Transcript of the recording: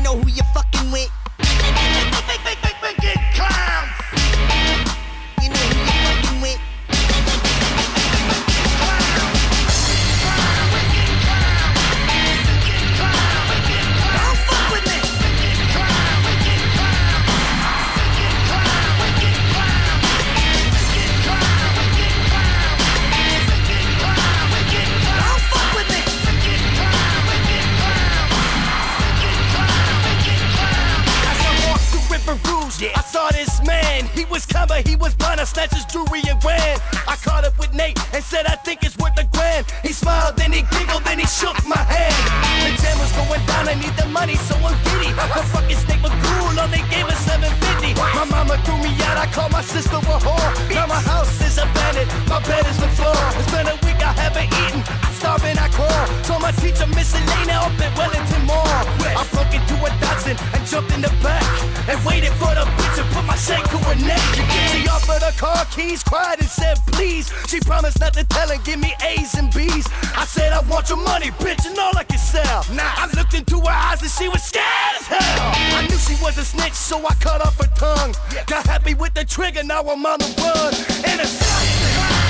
know who you're fucking with. Wicked clowns. You know who you're fucking with. Don't fuck with me. Don't fuck with me. As I walked through River Rouge, I saw this man. He was covered, he was blind. I snatched his jewelry and ran. I caught up with Nate and said, I think it's worth $1,000. He smiled, then he giggled, then he shook my hand. The jam was going down, I need the money, so I'm giddy. The fucking snake was cool, all they gave us $750. My mama threw me out, I called my sister a whore. Now my house is abandoned, my bed is the floor. It's been a week, I haven't eaten, I'm starving, I crawl. So my teacher, Miss Elena, up at Wellington Mall. I broke into a Datsun and jumped in the back and waited for the bitch to put my shank to her neck. She offered her car keys, cried and said please. She promised not to tell and give me A's and B's. I said I want your money, bitch, and all I can sell. I looked into her eyes and she was scared as hell. I knew she was a snitch, so I cut off her tongue. Got happy with the trigger, now I'm on the run. And it's